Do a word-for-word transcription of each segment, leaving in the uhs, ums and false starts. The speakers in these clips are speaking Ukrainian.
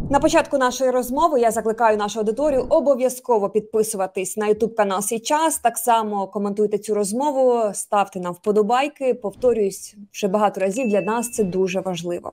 На початку нашої розмови я закликаю нашу аудиторію обов'язково підписуватись на ютуб канал «Сій час». Так само коментуйте цю розмову, ставте нам вподобайки. Повторююсь, вже багато разів, для нас це дуже важливо.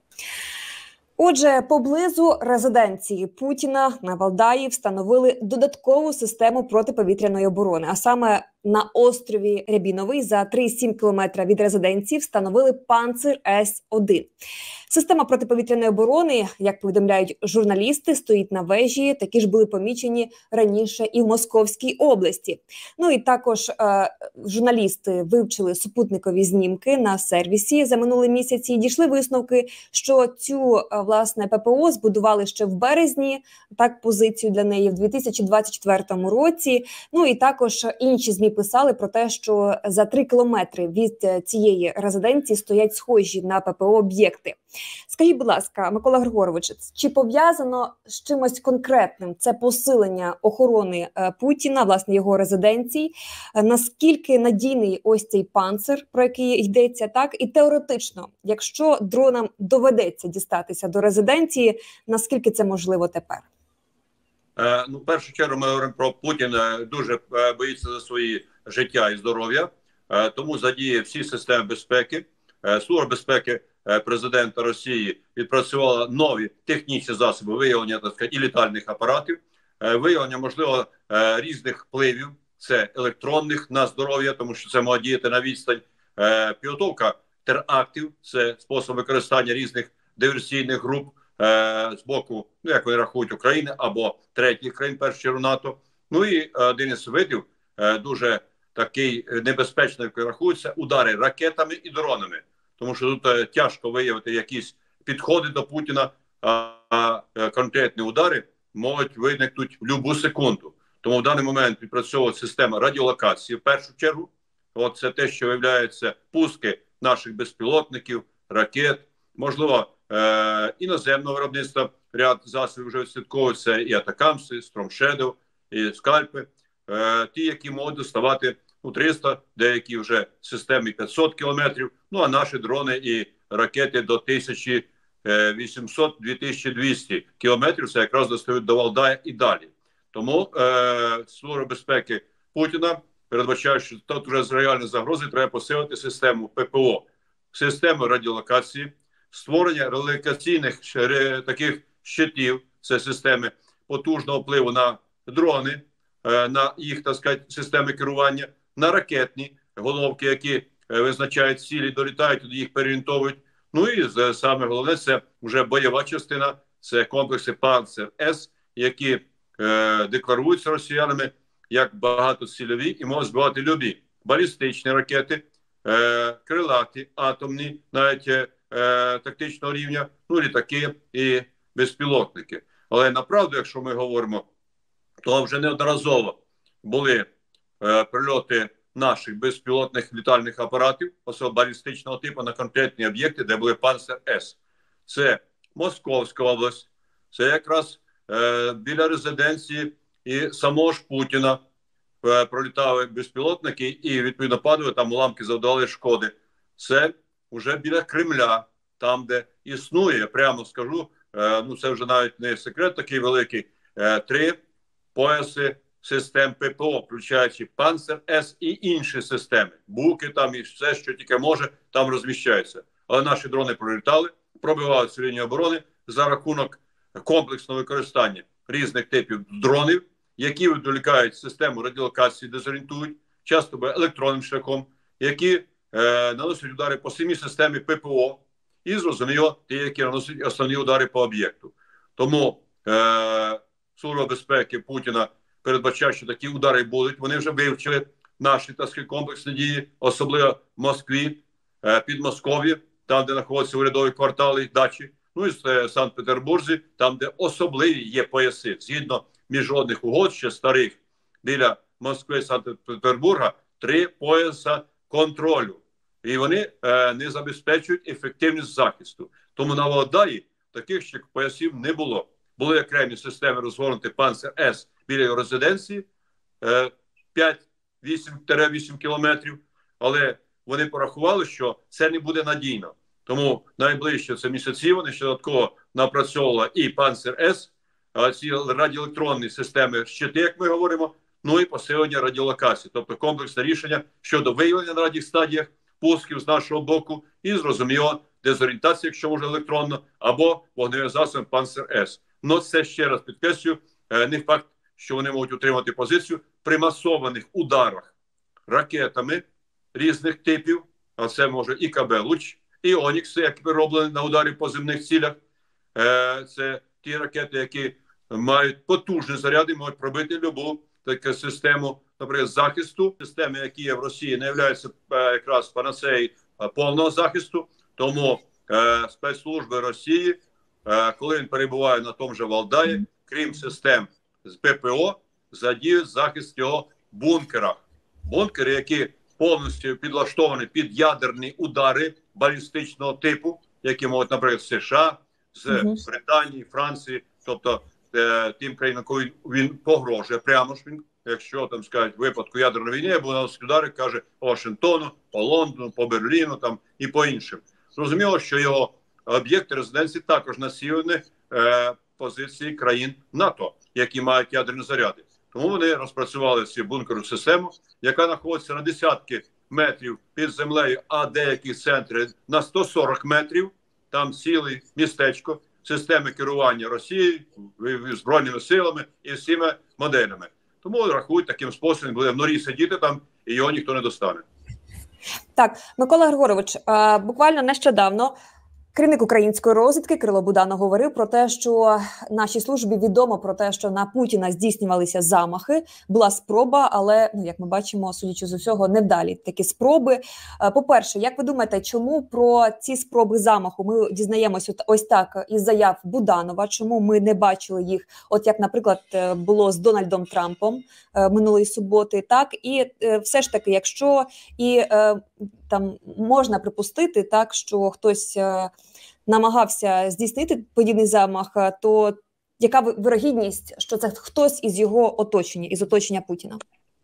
Отже, поблизу резиденції Путіна на Валдаї встановили додаткову систему протиповітряної оборони, а саме на острові Рябіновий за три цілих сім кілометра від резиденції встановили Панцир С один. Система протиповітряної оборони, як повідомляють журналісти, стоїть на вежі. Такі ж були помічені раніше і в Московській області. Ну і також е, журналісти вивчили супутникові знімки на сервісі за минулий місяць і дійшли висновки, що цю, е, власне, ППО збудували ще в березні, так позицію для неї в дві тисячі двадцять четвертому році. Ну і також інші ЗМІ писали про те, що за три кілометри від цієї резиденції стоять схожі на ППО об'єкти. Скажіть, будь ласка, Микола Григорович, чи пов'язано з чимось конкретним це посилення охорони е, Путіна, власне, його резиденцій? Е, наскільки надійний ось цей панцир, про який йдеться, так? І теоретично, якщо дронам доведеться дістатися до резиденції, наскільки це можливо тепер? Е, ну, в першу чергу ми говоримо про Путіна, дуже е, боїться за свої життя і здоров'я, е, тому задіє всі системи безпеки. Е, Служба безпеки президента Росії відпрацювала нові технічні засоби виявлення, так сказати, і літальних апаратів, виявлення, можливо, різних впливів, це електронних на здоров'я, тому що це може діяти на відстань, підготовка терактів, це спосіб використання різних диверсійних груп з боку, ну, як вони рахують, України або третіх країн, першу чергу НАТО. Ну і один із видів дуже такий небезпечний, як рахується, удари ракетами і дронами. Тому що тут е, тяжко виявити якісь підходи до Путіна, а, а е, конкретні удари можуть виникнути в будь-яку секунду. Тому в даний момент відпрацьовує система радіолокації в першу чергу. От це те, що виявляється пуски наших безпілотників, ракет, можливо, е, іноземного виробництва, ряд засобів вже відслідковуються, і атакамси, Storm Shadow, і скальпи, е, ті, які можуть доставати у триста, деякі вже системи п'ятсот кілометрів, ну а наші дрони і ракети до тисяча вісімсот - дві тисячі двісті кілометрів, це якраз достають до Валдая і далі. Тому е, Служба безпеки Путіна передбачає, що тут вже з реальної загрози треба посилити систему ППО, систему радіолокації, створення радіолокаційних таких щитів, це системи потужного впливу на дрони, е, на їх, так сказати, системи керування, на ракетні головки, які е, визначають цілі, долітають, їх переорієнтовують. Ну і з, саме головне, це вже бойова частина, це комплекси Панцир С, які е, декларуються росіянами як багатоцільові і можуть збивати любі балістичні ракети, е, крилаті, атомні, навіть е, тактичного рівня, ну літаки і безпілотники. Але направду, якщо ми говоримо, то вже неодноразово були е, прильоти наших безпілотних літальних апаратів, особливо балістичного типу, на конкретні об'єкти, де були Панцир С. Це Московська область, це якраз е, біля резиденції і самого ж Путіна е, пролітали безпілотники і, відповідно, падали, там уламки завдали шкоди. Це вже біля Кремля, там, де існує, я прямо скажу, е, ну це вже навіть не секрет такий великий, е, три пояси систем ППО, включаючи Панцир С і інші системи. Буки там і все, що тільки може, там розміщається. Але наші дрони пролітали, пробивали цю лінію оборони за рахунок комплексного використання різних типів дронів, які відволікають систему радіолокації, дезорієнтують, часто електронним шляхом, які е, наносять удари по самій системі ППО і, зрозуміло, ті, які наносять основні удари по об'єкту. Тому е, Служба безпеки Путіна передбачає, що такі удари будуть. Вони вже вивчили наші, так сказати, комплексні дії, особливо в Москві, е, Підмосков'ї, там, де знаходяться урядові квартали, дачі, ну і в Санкт-Петербурзі, там, де особливі є пояси. Згідно міжнародних угод, ще старих, біля Москви і Санкт-Петербурга, три пояса контролю. І вони е, не забезпечують ефективність захисту. Тому на Валдаї таких ще поясів не було. Були окремі системи розгорнуті Панцир С біля його резиденції, е, п'ять-вісім кілометрів, але вони порахували, що це не буде надійно. Тому найближче це місяці вони ще додатково напрацьовували і Панцер-С, ці радіоелектронні системи щити, як ми говоримо, ну і посилення радіолокації, тобто комплексне рішення щодо виявлення на ранніх стадіях пусків з нашого боку і, зрозуміло, дезорієнтація, якщо може електронно, або вогневим засобом Панцер-С. Ну це, ще раз підкреслюю, не факт, що вони можуть утримати позицію при масованих ударах ракетами різних типів, а це може і ка бе «Луч», і «Онікси», які вироблені на ударі по земних цілях. Це ті ракети, які мають потужні заряди, можуть пробити любу таку систему, наприклад, захисту. Системи, які є в Росії, не являються якраз панацеєю повного захисту. Тому е, спецслужби Росії, е, коли він перебуває на тому же Валдаї, крім систем з пе пе о, задіють захист його бункерах. Бункери, які повністю підлаштовані під ядерні удари балістичного типу, які можуть, наприклад, з США, з Британії, Франції, тобто е, тим країнам, коли він погрожує прямо ж він, якщо там скажуть в випадку ядерної війни, або наносить удари, каже по Вашингтону, по Лондону, по Берліну там і по іншим. Зрозуміло, що його об'єкти резиденції також насілені е, позиції країн НАТО, які мають ядерні заряди. Тому вони розпрацювали цю бункерну систему, яка знаходиться на десятки метрів під землею, а деякі центри на сто сорок метрів. Там ціле містечко, системи керування Росією, Збройними силами і всіма моделями. Тому рахують, таким способом буде в норі сидіти там, і його ніхто не достане. Так, Микола Григорович, буквально нещодавно керівник української розвідки Кирило Буданов говорив про те, що нашій службі відомо про те, що на Путіна здійснювалися замахи. Була спроба, але, ну, як ми бачимо, судячи з усього, невдалі такі спроби. По-перше, як ви думаєте, чому про ці спроби замаху ми дізнаємось ось так із заяв Буданова? Чому ми не бачили їх, от як, наприклад, було з Дональдом Трампом минулої суботи? Так, і все ж таки, якщо і там можна припустити, так, що хтось намагався здійснити подібний замах, то яка вирогідність, що це хтось із його оточення, із оточення Путіна?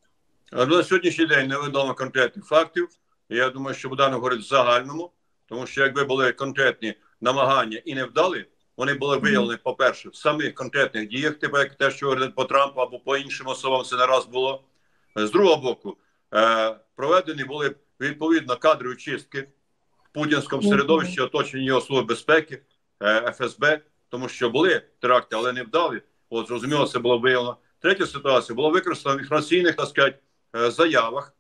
На сьогоднішній день невідомо конкретних фактів. Я думаю, що Буданов говорить в загальному, тому що якби були конкретні намагання і не вдали, вони були виявлені, по-перше, в самих конкретних діях, типу як те, що говорить по Трампу або по іншим особам, це не раз було. З другого боку, проведені були відповідно кадрові чистки в путінському середовищі, оточені його Служби безпеки, еф ес бе, тому що були теракти, але не вдалі. От, зрозуміло, це було виявлено. Третя ситуація була використана в інформаційних, так сказати, заявах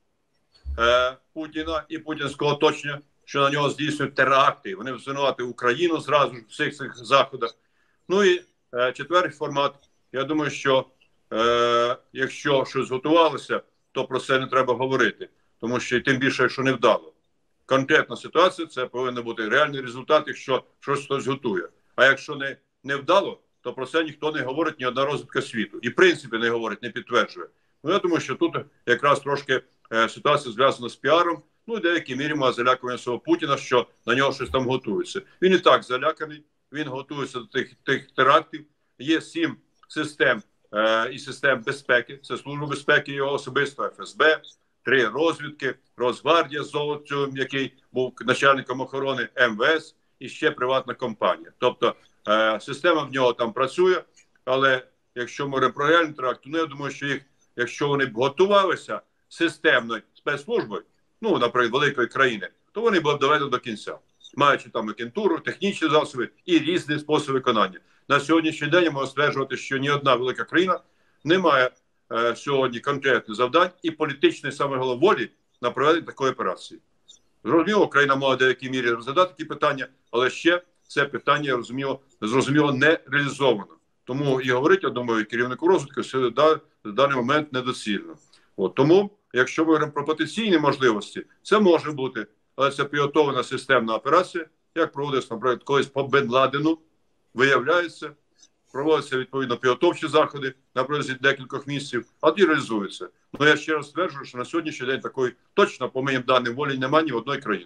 е, Путіна і путінського оточення, що на нього здійснюють теракти. Вони звинуватили Україну зразу ж в всіх цих заходах. Ну і е, четвертий формат. Я думаю, що е, якщо щось готувалося, то про це не треба говорити. Тому що, і тим більше, якщо не вдало. Конкретна ситуація, це повинен бути реальний результат, якщо щось хтось готує. А якщо не, не вдало, то про це ніхто не говорить, ні одна розвідка світу. І в принципі не говорить, не підтверджує. Ну, я думаю, що тут якраз трошки е, ситуація зв'язана з піаром, ну, в деякій мірі має залякування свого Путіна, що на нього щось там готується. Він і так заляканий, він готується до тих, тих терактів. Є сім систем е, і систем безпеки, це Служба безпеки його особисто, еф ес бе, три розвідки, Росгвардія, Золотцю, який був начальником охорони, ем ве ес і ще приватна компанія. Тобто е, система в нього там працює, але якщо ми говоримо про реальний теракт, то ну, я думаю, що їх, якщо вони б готувалися системною спецслужбою, ну, наприклад, великої країни, то вони б доведені до кінця, маючи там агентуру, технічні засоби і різні способи виконання. На сьогоднішній день можна стверджувати, що ні одна велика країна не має е, сьогодні конкретних завдань і політичної саме голови волі на проведення такої операції. Зрозуміло, Україна може в деякій мірі розглядати такі питання, але ще це питання, розуміло, зрозуміло, не реалізовано. Тому і говорити, я думаю, керівнику розвитку все в даний момент недоцільно. От, тому, якщо ми говоримо про потенційні можливості, це може бути, але це підготовлена системна операція, як проводиться, наприклад, колись по Бен Ладену, виявляється, проводяться відповідно підготовчі заходи на протязі декількох місяців, а ті реалізуються. Ну, я ще раз стверджую, що на сьогоднішній день такої точно, по моїм даним, волі немає ні одної країни.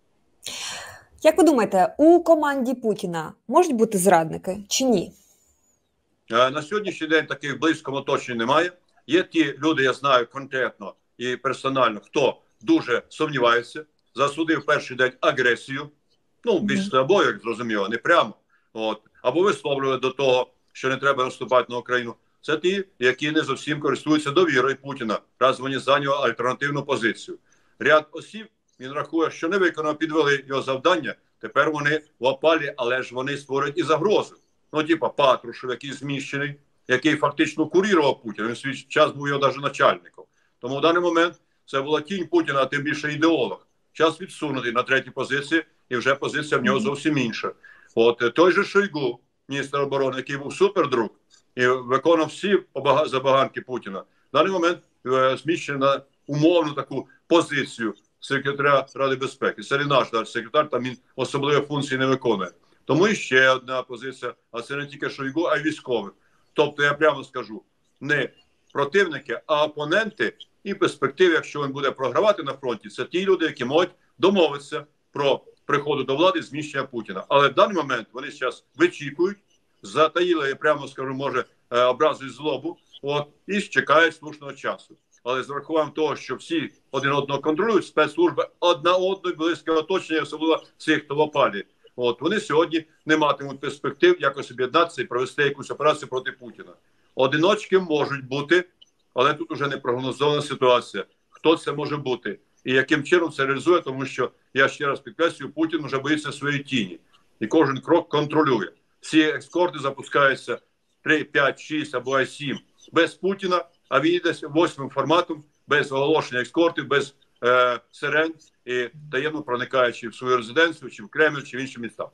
Як ви думаєте, у команді Путіна можуть бути зрадники чи ні? На сьогоднішній день таких в близькому оточенні немає. Є ті люди, я знаю конкретно і персонально, хто дуже сумнівається, засудив перший день агресію Ну, більш слабо, як зрозуміло, не прямо. От. Або висловлювали до того, що не треба наступати на Україну. Це ті, які не зовсім користуються довірою Путіна, раз вони зайняли альтернативну позицію. Ряд осіб, він рахує, що не виконав, підвели його завдання, тепер вони в опалі, але ж вони створюють і загрози. Ну, типа Патрушев, який зміщений, який фактично курував Путіна, він в свій час був його навіть начальником. Тому в даний момент це була тінь Путіна, а тим більше ідеолог. Час відсунутий на третій позиції, і вже позиція в нього зовсім інша. От той же Шойгу, міністр оборони, який був супердруг, і виконав всі забаганки Путіна, в даний момент е, зміщений на умовну таку позицію секретаря Ради безпеки. Це не наш да, секретар, там він особливі функції не виконує. Тому і ще одна позиція, а це не тільки Шойгу, а й військових. Тобто, я прямо скажу, не противники, а опоненти і перспективи, якщо він буде програвати на фронті, це ті люди, які можуть домовитися про приходу до влади, зміщення Путіна. Але в даний момент вони зараз вичікують, затаїли, я прямо скажу, може, образу і злобу, от, і чекають слушного часу. Але з врахуванням того, що всі один одного контролюють, спецслужби одна одної близьке оточення, особливо цих, хто в опалі. От, вони сьогодні не матимуть перспектив якось об'єднатися і провести якусь операцію проти Путіна. Одиночки можуть бути, але тут вже не прогнозована ситуація. Хто це може бути і яким чином це реалізує, тому що, я ще раз підкреслюю, Путін вже боїться своєї тіні. І кожен крок контролює. Всі екскорти запускаються три, п'ять, шість або сім без Путіна, а він йде восьмим форматом, без оголошення екскортів, без е, сирен і таємно проникаючи в свою резиденцію, чи в Кремль, чи в інші міста.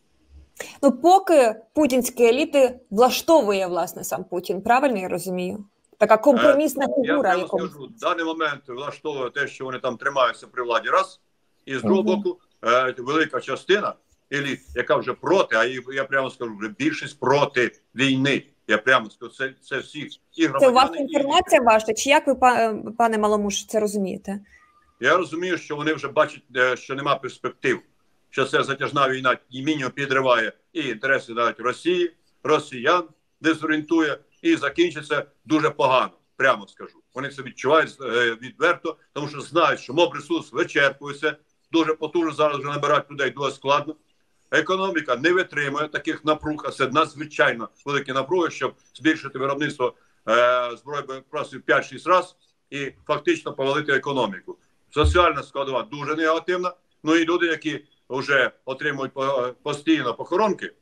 Ну, поки путінські еліти влаштовує, власне, сам Путін. Правильно я розумію? Така компромісна фігура. Я вам скажу, в даний момент влаштовує те, що вони там тримаються при владі, раз. І з другого боку, е, велика частина, еліт, яка вже проти, а я прямо скажу, вже більшість проти війни. Я прямо скажу, це, це всі. І це у вас інформація і... ваша? Чи як ви, пане Маломуш, це розумієте? Я розумію, що вони вже бачать, що нема перспектив. Що це затяжна війна і мінімум підриває і інтереси навіть Росії, росіян, дезорієнтує, і закінчиться дуже погано, прямо скажу. Вони це відчувають е, відверто, тому що знають, що моб-ресурс вичерпується, дуже потужно зараз вже набирати людей, дуже складно. Економіка не витримує таких напруг, а це надзвичайно великі напруги, щоб збільшити виробництво е, зброї боєприпасів в п'ять-шість разів і фактично повалити економіку. Соціальна складова дуже негативна, ну і люди, які вже отримують постійно похоронки,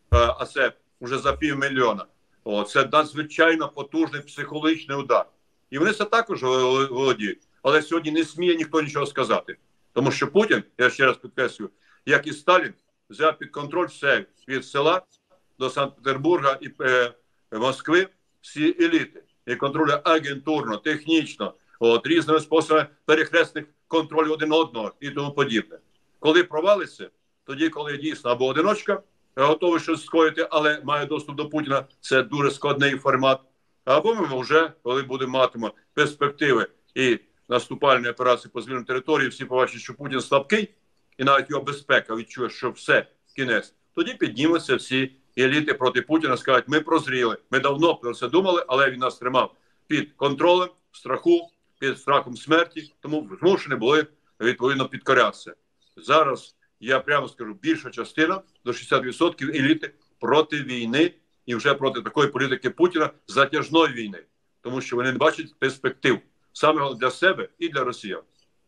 а це вже за півмільйона. О, це надзвичайно потужний психологічний удар. І вони це також володіють. Але сьогодні не сміє ніхто нічого сказати. Тому що Путін, я ще раз підкреслюю, як і Сталін, взяв під контроль все від села до Санкт-Петербурга і е, Москви, всі еліти. І контролює агентурно, технічно, от, різними способами перехресних контролю один одного і тому подібне. Коли провалиться, тоді, коли дійсно або одиночка готовий щось скоїти, але має доступ до Путіна, це дуже складний формат. Або ми вже, коли будемо матимемо перспективи і наступальні операції по звільненню території, всі побачать, що Путін слабкий, і навіть його безпека відчує, що все, кінець. Тоді піднімуться всі еліти проти Путіна, скажуть, ми прозріли, ми давно про це думали, але він нас тримав під контролем, в страху, під страхом смерті, тому змушені були, відповідно, підкорятися. Зараз, я прямо скажу, більша частина, до шістдесят відсотків еліти проти війни і вже проти такої політики Путіна, затяжної війни. Тому що вони не бачать перспектив саме для себе і для росіян.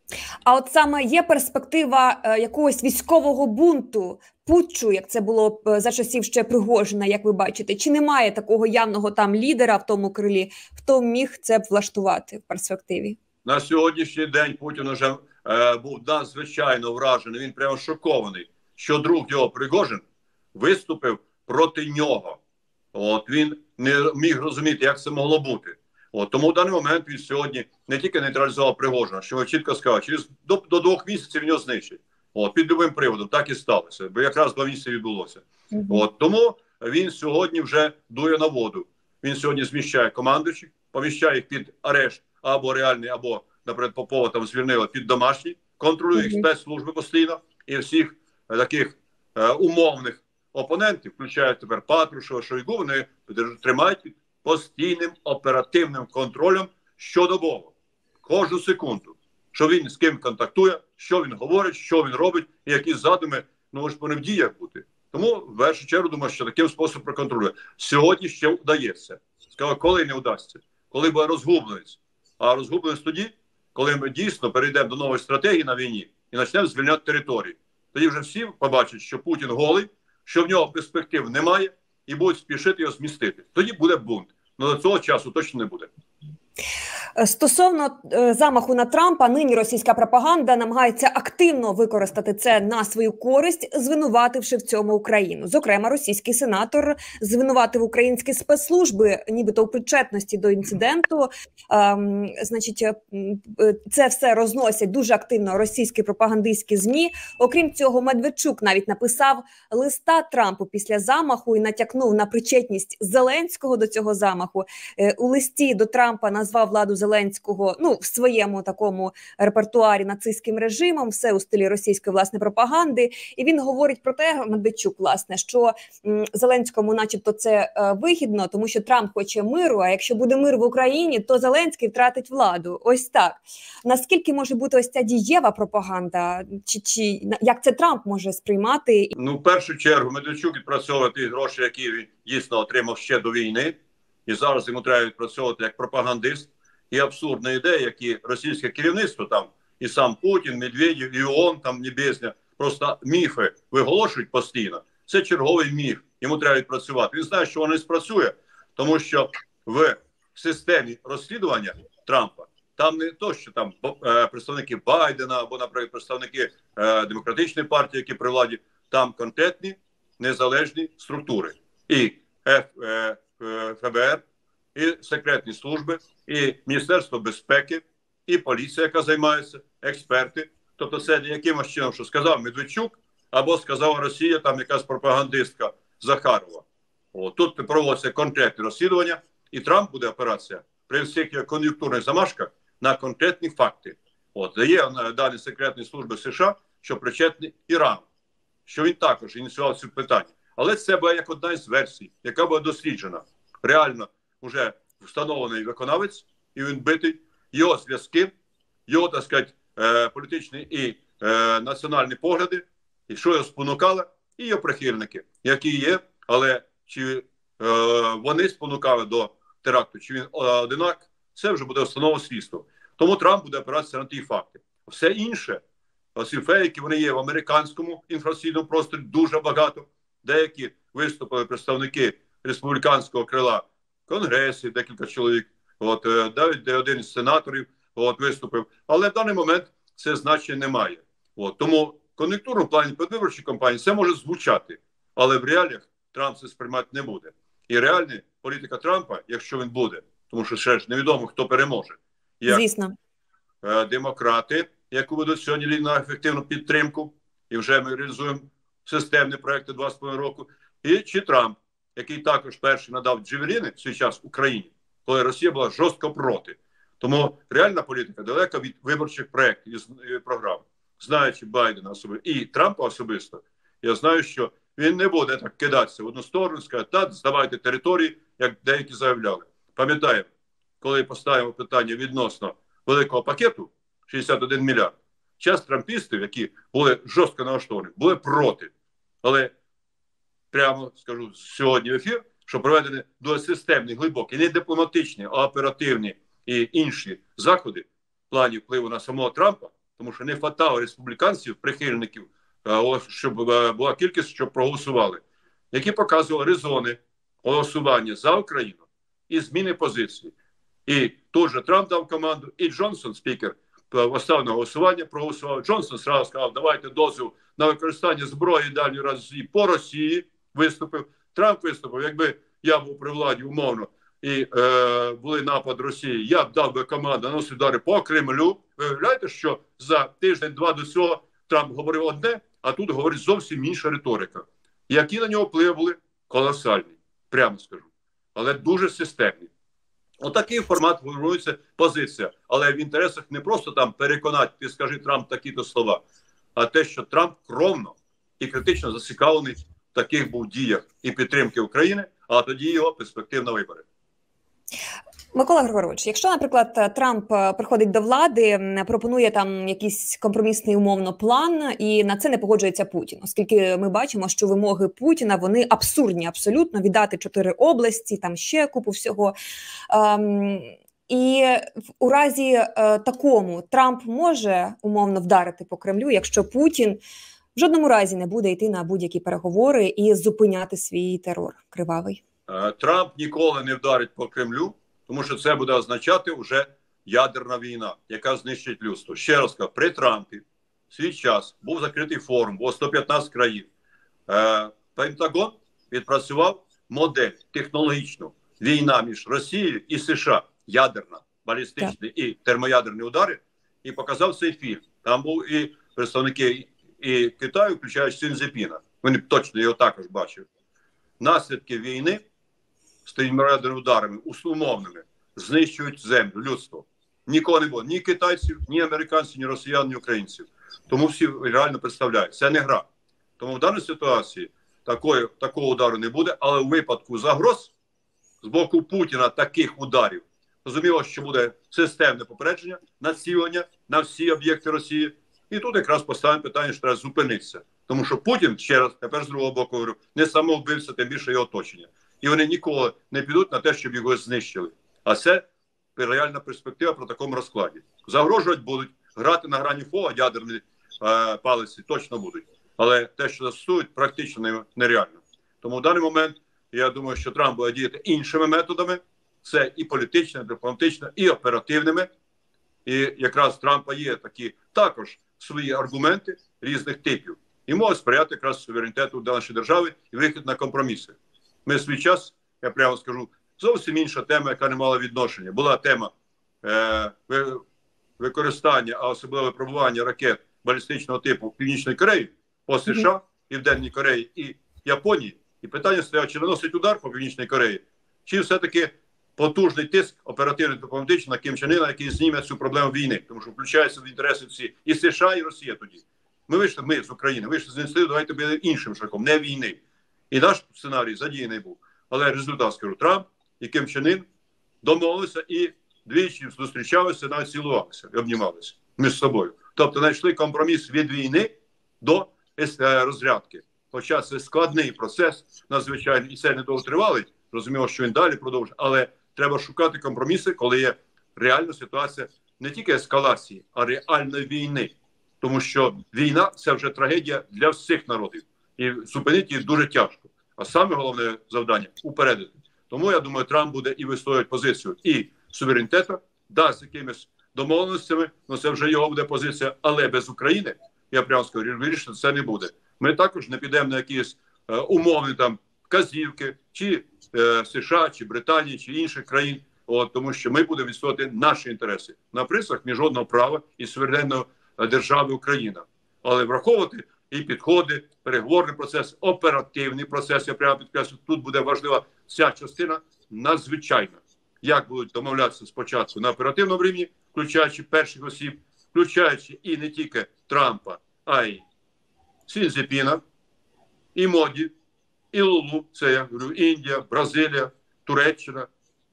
А от саме є перспектива е, якогось військового бунту, путчу, як це було за часів ще Пригожина, як ви бачите? Чи немає такого явного там лідера в тому крилі, хто міг це б влаштувати в перспективі? На сьогоднішній день Путін вже е, був надзвичайно вражений, він прямо шокований, що друг його Пригожин виступив проти нього. От він не міг розуміти, як це могло бути. От, тому в даний момент він сьогодні не тільки нейтралізував Пригожина, що ми чітко сказали, через до, до двох місяців його знищить. От, під любим приводом, так і сталося, бо якраз два місяці відбулося. Mm-hmm. От, тому він сьогодні вже дує на воду. Він сьогодні зміщає командуючих, поміщає їх під арешт або реальний, або, наприклад, Попова там звільнили під домашній, контролює їх mm-hmm. спецслужби постійно і всіх е, таких е, умовних опонентів, включають тепер Патрушева, Шойгу, вони тримають під постійним оперативним контролем щодобово, кожну секунду, що він з ким контактує, що він говорить, що він робить, і які задуми ну ж вони в діях бути. Тому в першу чергу думаю, що таким способом проконтролює. Сьогодні ще вдається. Сказав, коли не вдасться, коли буде розгубленість. А розгубленість тоді, коли ми дійсно перейдемо до нової стратегії на війні і почнемо звільняти території. Тоді вже всі побачать, що Путін голий, що в нього перспектив немає, і будуть спішити його змістити. Тоді буде бунт. Але до цього часу точно не буде. Стосовно е, замаху на Трампа, нині російська пропаганда намагається активно використати це на свою користь, звинувативши в цьому Україну. Зокрема, російський сенатор звинуватив українські спецслужби, нібито у причетності до інциденту. Ем, значить, е, це все розносять дуже активно російські пропагандистські ЗМІ. Окрім цього, Медведчук навіть написав листа Трампу після замаху і натякнув на причетність Зеленського до цього замаху. Е, у листі до Трампа назвав владу Зеленського, ну, в своєму такому репертуарі нацистським режимом, все у стилі російської, власне, пропаганди. І він говорить про те, Медведчук, власне, що м, Зеленському начебто це е, вигідно, тому що Трамп хоче миру, а якщо буде мир в Україні, то Зеленський втратить владу. Ось так. Наскільки може бути ось ця дієва пропаганда? Чи, чи як це Трамп може сприймати? Ну, в першу чергу, Медведчук відпрацьовує ті гроші, які він дійсно отримав ще до війни. І зараз йому треба відпрацьовувати як пропагандист. І абсурдна ідея, які російське керівництво, там і сам Путін, Медведєв, і ООН, там Небесня, просто міфи виголошують постійно. Це черговий міф. Йому треба відпрацювати. Він знає, що воно не спрацює, тому що в системі розслідування Трампа там не то, що там е, представники Байдена або, наприклад, представники е, Демократичної партії, які при владі, там конкретні незалежні структури. І Ф, е, Ф Б Р, і секретні служби, і Міністерство безпеки, і поліція, яка займається, експерти. Тобто це не якимось чином, що сказав Медведчук, або сказала Росія, там якась пропагандистка Захарова. О, тут проводиться конкретне розслідування, і Трамп буде операція при всіх кон'юнктурних замашках на конкретні факти. От, дає дані секретної служби США, що причетний Іран, що він також ініціював це питання. Але це буде як одна із версій, яка буде досліджена. Реально вже встановлений виконавець, і він битий, його зв'язки, його, так сказати, е, політичні і е, національні погляди, і що його спонукало, і його прихильники, які є, але чи е, вони спонукали до теракту, чи він одинак, це вже буде встановлено слідство. Тому Трамп буде опиратися на ті факти. Все інше, оці фейки, вони є в американському інформаційному просторі дуже багато. Деякі виступили представники республіканського крила в Конгресі, декілька чоловік, от, навіть один із сенаторів от, виступив. Але в даний момент це значення немає. От, тому в кон'юнктурному плані передвиборчої кампанії це може звучати, але в реаліях Трамп це сприймати не буде. І реальна політика Трампа, якщо він буде, тому що ще ж невідомо, хто переможе. Як, звісно. Е, демократи, яку ведуть сьогодні на ефективну підтримку, і вже ми реалізуємо системні проекти два з половиною року, і чи Трамп, який також перший надав джевеліни в свій час Україні, коли Росія була жорстко проти. Тому реальна політика далека від виборчих проєктів і програм. Знаючи Байдена особисто і Трампа особисто, я знаю, що він не буде так кидатися в одну сторону, сказати, так, здавайте території, як деякі заявляли. Пам'ятаємо, коли поставимо питання відносно великого пакету, шістдесят один мільярд, час трампістів, які були жорстко налаштовані, були проти. Але прямо скажу сьогодні в ефір, що проведені дуже системні, глибокі, не дипломатичні, а оперативні і інші заходи в плані впливу на самого Трампа, тому що не хватало республіканців, прихильників, щоб була кількість, щоб проголосували, які показували резони голосування за Україну і зміни позиції. І тут же Трамп дав команду, і Джонсон, спікер, поставив на голосування, проголосував. Джонсон сразу сказав, давайте дозвіл на використання зброї дальньої Росії по Росії, виступив. Трамп виступив, якби я був при владі умовно, і е, були напад Росії, я б дав би команду наносити удари по Кремлю. Ви уявляєте, що за тиждень-два до цього Трамп говорив одне, а тут говорить зовсім інша риторика. Які на нього впливи були? Колосальні, прямо скажу. Але дуже системні. Отакий формат формується позиція. Але в інтересах не просто там переконати, ти скажи Трамп такі-то слова, а те, що Трамп кровно і критично зацікавлений в таких був діях і підтримки України, а тоді його перспектив на вибори. Микола Григорович, якщо, наприклад, Трамп приходить до влади, пропонує там якийсь компромісний умовно план, і на це не погоджується Путін, оскільки ми бачимо, що вимоги Путіна, вони абсурдні абсолютно, віддати чотири області, там ще купу всього. Ем, і у разі е, такому Трамп може умовно вдарити по Кремлю, якщо Путін в жодному разі не буде йти на будь-які переговори і зупиняти свій терор кривавий. Трамп ніколи не вдарить по Кремлю, тому що це буде означати вже ядерна війна, яка знищить людство. Ще раз кажу, при Трампі в свій час був закритий форум, було сто п'ятнадцять країн. Е, Пентагон відпрацював модель технологічну. Війна між Росією і США, ядерна, балістичні і термоядерні удари, і показав цей фільм. Там був і представники і Китаю, включаючи Сі Цзіньпіна. Вони точно його також бачили. Наслідки війни з термоядерними ударами, умовними, знищують землю, людство. Нікого не було. Ні китайців, ні американців, ні росіян, ні українців. Тому всі реально представляють. Це не гра. Тому в даній ситуації такої, такого удару не буде, але у випадку загроз з боку Путіна таких ударів, розуміло, що буде системне попередження, націлення на всі об'єкти Росії. І тут якраз поставимо питання, що треба зупинитися. Тому що Путін, ще раз, тепер з другого боку говорю, не самовбивця, тим більше його оточення. І вони ніколи не підуть на те, щоб його знищили. А це реальна перспектива про такому розкладі. Загрожувати будуть, грати на грані фола ядерні е, палиці точно будуть. Але те, що застосують, практично нереально. Тому в даний момент, я думаю, що Трамп буде діяти іншими методами. Це і політичними, і дипломатичними, і оперативними. І якраз Трампа є такі також свої аргументи різних типів. І можуть сприяти якраз суверенітету нашої держави і вихід на компроміси. Ми в свій час, я прямо скажу, зовсім інша тема, яка не мала відношення. Була тема е, використання, а особливо випробування ракет балістичного типу в Північній Кореї, по США, Південній Кореї і Японії. І питання стояло, чи наносить удар по Північній Кореї, чи все-таки потужний тиск оперативний дипломатичний на Кім Чен Іна, який зніме цю проблему війни. Тому що включаються в інтереси всі і США, і Росія тоді. Ми вийшли, ми з України, вийшли з ініціативи, давайте буде іншим шляхом, не війни. І наш сценарій задіяний був. Але результат, скажу, Трамп і Кім Чен Ін домовилися і двічі зустрічалися, навіть цілувалися і обнімалися між собою. Тобто знайшли компроміс від війни до розрядки. Хоча це складний процес, надзвичайно, і це недовготривалий, розуміло, що він далі продовжує, але треба шукати компроміси, коли є реальна ситуація не тільки ескалації, а реальної війни. Тому що війна – це вже трагедія для всіх народів. І зупинити їх дуже тяжко. А саме головне завдання – упередити. Тому, я думаю, Трамп буде і вистоювати позицію і суверенітету, да, з якимись домовленостями, але це вже його буде позиція, але без України, я прямо скажу, вирішити це не буде. Ми також не підемо на якісь е, умовні там вказівки, чи е, США, чи Британії, чи інших країн, от, тому що ми будемо відстоювати наші інтереси на принципах міжнародного права і суверенної держави Україна. Але враховувати і підходи, переговорний процес, оперативний процес, я прямо підкреслю, тут буде важлива ця частина надзвичайна. Як будуть домовлятися спочатку на оперативному рівні, включаючи перших осіб, включаючи і не тільки Трампа, а й Сі Цзіньпіна, і Моді, і Лулу, це я говорю, Індія, Бразилія, Туреччина,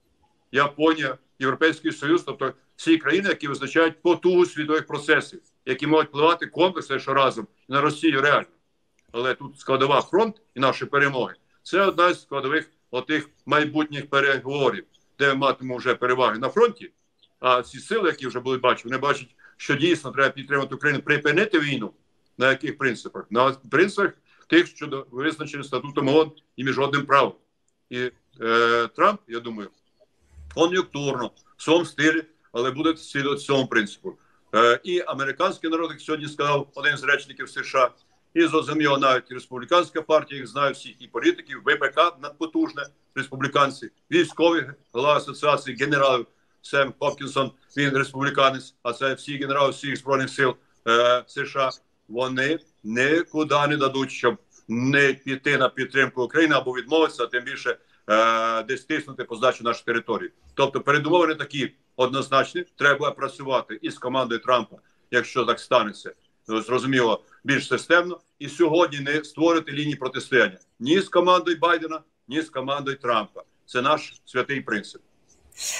Японія, Європейський Союз, тобто всі країни, які визначають потугу світових процесів, які можуть впливати комплексно, що разом на Росію реально. Але тут складова фронт і наші перемоги. Це одна з складових отих майбутніх переговорів, де ми матимемо вже переваги на фронті, а ці сили, які вже будуть бачити, вони бачать, що дійсно треба підтримати Україну, припинити війну. На яких принципах? На принципах тих, що визначені статутом ООН і міжнародним правом. І е, Трамп, я думаю, кон'юнктурно, в своєму стилі, але буде слідувати цьому принципу. Е, і американський народ, як сьогодні сказав один з речників США, і зрозуміло навіть і республіканська партія, їх знає всіх, і політиків, ВПК надпотужне, республіканці, військові, голова асоціації генералів Сем Хопкінсон, він республіканець, а це всі генерали всіх Збройних сил е, США. Вони нікуди не дадуть, щоб не піти на підтримку України або відмовитися, а тим більше е, десь тиснути по здачі нашої території. Тобто передумови не такі однозначні. Треба працювати із командою Трампа, якщо так станеться, зрозуміло, більш системно. І сьогодні не створити лінії протистояння ні з командою Байдена, ні з командою Трампа. Це наш святий принцип.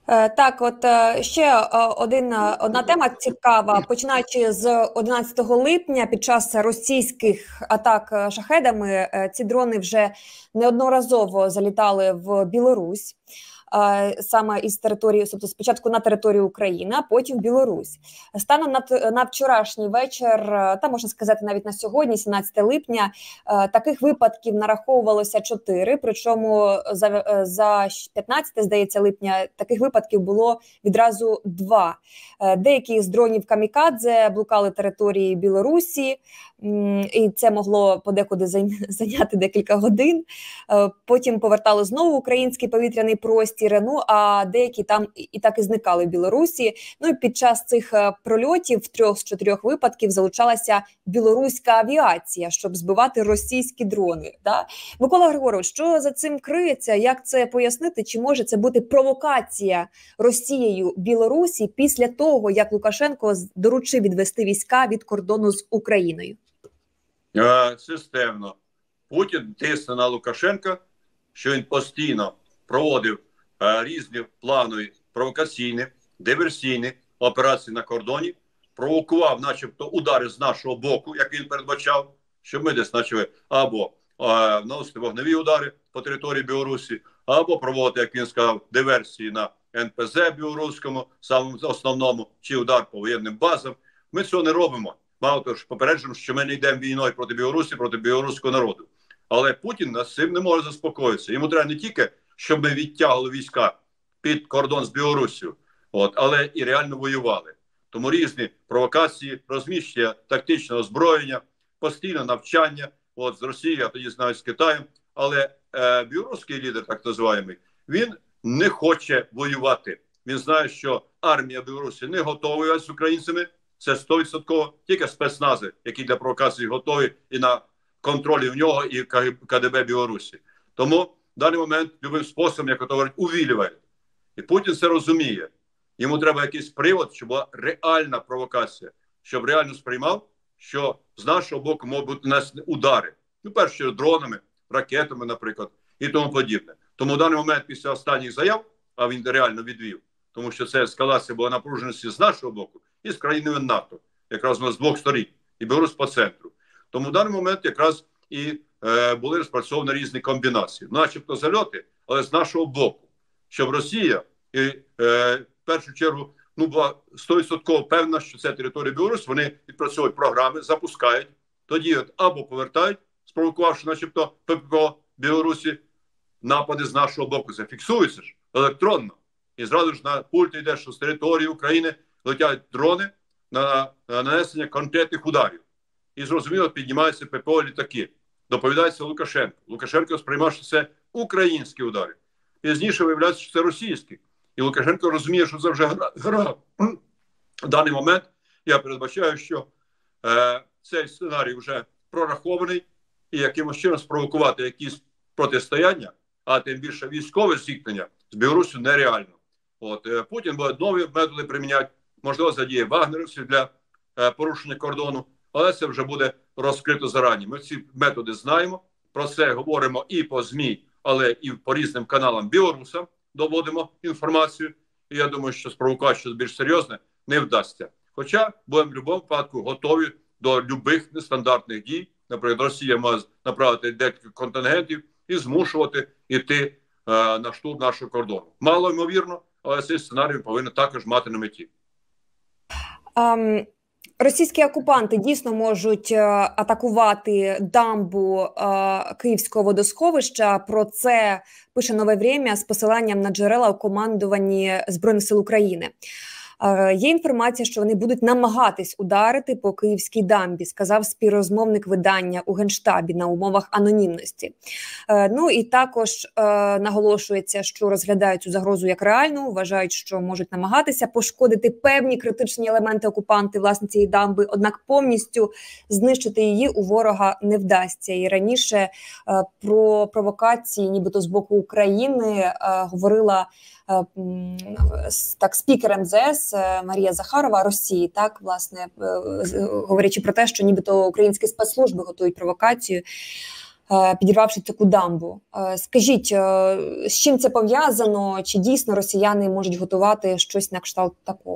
Так, от ще один, одна тема цікава. Починаючи з одинадцятого липня, під час російських атак шахедами, ці дрони вже неодноразово залітали в Білорусь. Саме із території, тобто спочатку на територію України, а потім в Білорусь. Станом на, на вчорашній вечір, та можна сказати навіть на сьогодні, сімнадцяте липня, таких випадків нараховувалося чотири, причому за, за п'ятнадцяте, здається, липня таких випадків було відразу два. Деякі з дронів камікадзе блукали території Білорусі, і це могло подекуди зайняти декілька годин. Потім повертали знову український повітряний простір. Ну, а деякі там і так і зникали в Білорусі. Ну, і під час цих прольотів в трьох з чотирьох випадків залучалася білоруська авіація, щоб збивати російські дрони. Да? Микола Григорович, що за цим криється? Як це пояснити? Чи може це бути провокація Росією Білорусі після того, як Лукашенко доручив відвести війська від кордону з Україною? Системно. Путін тисне на Лукашенка, що він постійно проводив різні планові провокаційні, диверсійні операції на кордоні, провокував начебто удари з нашого боку, як він передбачав, щоб ми десь почали або наносити вогневі удари по території Білорусі, або проводити, як він сказав, диверсії на ен пе зе білоруському, самому основному, чи удар по воєнним базам. Ми цього не робимо. Мало того, що попереджуємо, що ми не йдемо війною проти Білорусі, проти білоруського народу. Але Путін над цим не може заспокоїтися. Йому треба не тільки, щоб ми відтягли війська під кордон з Білоруссю, от, але і реально воювали. Тому різні провокації, розміщення тактичного озброєння, постійне навчання от, з Росії, а тоді навіть з Китаєм. Але е, білоруський лідер, так називаємий, він не хоче воювати. Він знає, що армія Білорусі не готова воювати з українцями. Це сто відсотків тільки спецнази, які для провокації готові і на контролі в нього і ка де бе Білорусі. Тому в даний момент любим способом, як ото говорять, увілює. І Путін це розуміє. Йому треба якийсь привод, щоб була реальна провокація, щоб реально сприймав, що з нашого боку можуть бути нанесені удари. Ну, перше, дронами, ракетами, наприклад, і тому подібне. Тому в даний момент після останніх заяв, а він реально відвів, тому що це ескалація була напруженості з нашого боку і з країнами НАТО, якраз у нас з двох сторін, і Білорусь по центру. Тому в даний момент якраз і е, були розпрацьовані різні комбінації. Начебто зальоти, але з нашого боку, щоб Росія і, е, в першу чергу ну, була сто відсотків певна, що це територія Білорусі, вони відпрацьовують програми, запускають, тоді от або повертають, спровокувавши начебто пе пе о Білорусі, напади з нашого боку. Це фіксується ж електронно. І зразу ж на пульт йде, що з території України летять дрони на, на нанесення конкретних ударів. І зрозуміло, піднімаються пе пе о літаки. Доповідається Лукашенко. Лукашенко сприймав, що це українські удари. Пізніше виявляється, що це російські. І Лукашенко розуміє, що це вже гра. гра. В даний момент я передбачаю, що е, цей сценарій вже прорахований і якимось чином спровокувати якісь протистояння, а тим більше військове зіткнення з Білоруссю нереально. От, е, Путін буде нові методи приміняти, можливо, задіє вагнерівців для е, порушення кордону, але це вже буде розкрито зарані. Ми ці методи знаємо, про це говоримо і по ЗМІ, але і по різним каналам білорусам доводимо інформацію. І я думаю, що спровокувати щось більш серйозне не вдасться. Хоча будемо в будь-якому випадку готові до будь-яких нестандартних дій. Наприклад, Росія може направити декілька контингентів і змушувати йти е, на штурм нашого кордону. Мало ймовірно, але цей сценарій повинен також мати на меті. Um... Російські окупанти дійсно можуть е, атакувати дамбу е, Київського водосховища. Про це пише «Нове Время» з посиланням на джерела у командуванні Збройних сил України. Е, є інформація, що вони будуть намагатись ударити по Київській дамбі, сказав співрозмовник видання у Генштабі на умовах анонімності. Е, ну і також е, наголошується, що розглядають цю загрозу як реальну, вважають, що можуть намагатися пошкодити певні критичні елементи окупанти власне цієї дамби, однак повністю знищити її у ворога не вдасться. І раніше е, про провокації, нібито з боку України, е, говорила е, так спікер ем зе ес Марія Захарова Росії, так, власне, говорячи про те, що нібито українські спецслужби готують провокацію. підірвавши таку дамбу. Скажіть, з чим це пов'язано? Чи дійсно росіяни можуть готувати щось на кшталт такого?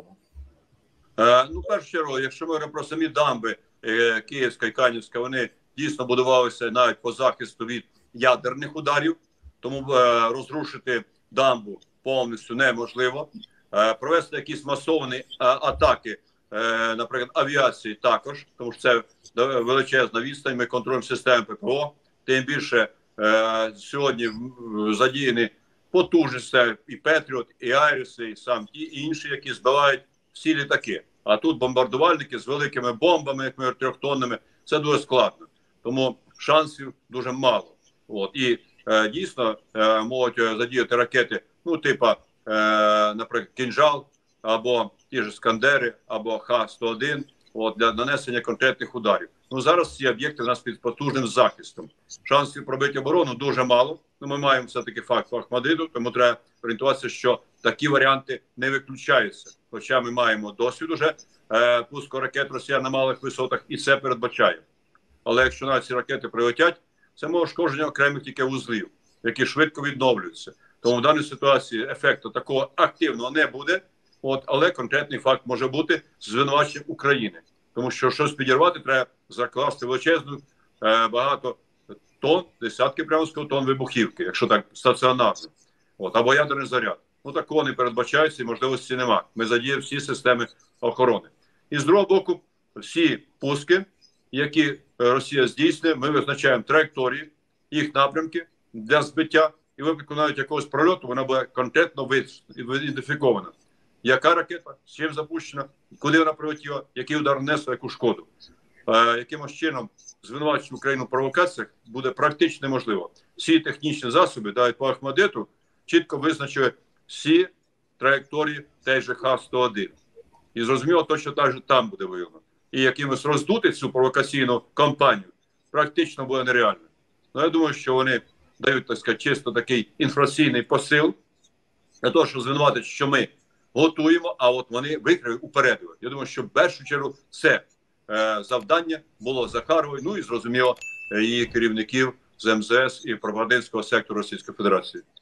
Ну, в першу чергу, якщо ми говоримо про самі дамби, Київська і Канівська, вони дійсно будувалися навіть по захисту від ядерних ударів, тому розрушити дамбу повністю неможливо. Провести якісь масовані атаки, наприклад, авіації також, тому що це величезна відстань, ми контролюємо систему ППО, тим більше сьогодні задіяні потужності і Петріот, і Айриси, і сам ті інші, які збивають всі літаки. А тут бомбардувальники з великими бомбами, як ми трьохтонними, це дуже складно. Тому шансів дуже мало. От. І е, дійсно е, можуть задіяти ракети, ну, типа, е, наприклад, «Кінжал», або ті ж «Скандери», або Х сто один, от, для нанесення конкретних ударів. Ну, зараз ці об'єкти у нас під потужним захистом. Шансів пробити оборону дуже мало. Ну, ми маємо все-таки факт Ахмадиту, тому треба орієнтуватися, що такі варіанти не виключаються. Хоча ми маємо досвід уже е, пуску ракет росіян на малих висотах, і це передбачає. Але якщо навіть ці ракети прилетять, це може шкодження окремих тільки вузлів, які швидко відновлюються. Тому в даній ситуації ефекту такого активного не буде, от, але конкретний факт може бути звинуваченням України. Тому що щось підірвати, треба закласти величезну е, багато тонн, десятки прямо сказав, тонн вибухівки, якщо так стаціонарно. От, або ядерний заряд. Ну, такого не передбачається і можливості нема. Ми задіємо всі системи охорони. І з другого боку, всі пуски, які Росія здійснює, ми визначаємо траєкторії, їх напрямки для збиття. І в випадку навіть якогось прольоту вона буде конкретно ідентифікована. Яка ракета, з чим запущена, куди вона прилетіла, який удар нанесла, яку шкоду. Е, якимось чином звинувачувати Україну в провокаціях буде практично неможливо. Всі технічні засоби, навіть по Ахмадиту, чітко визначили всі траєкторії теж же Х сто один. І зрозуміло, точно так же там буде виявлено. І якимось роздути цю провокаційну кампанію практично буде нереально. Ну, я думаю, що вони дають, так сказати, чисто такий інформаційний посил для того, щоб звинуватити, що ми готуємо, а от вони викрили, упередили. Я думаю, що в першу чергу це е, завдання було Захарової, ну і, зрозуміло, її керівників з ем зе ес і пропагандистського сектору Російської Федерації.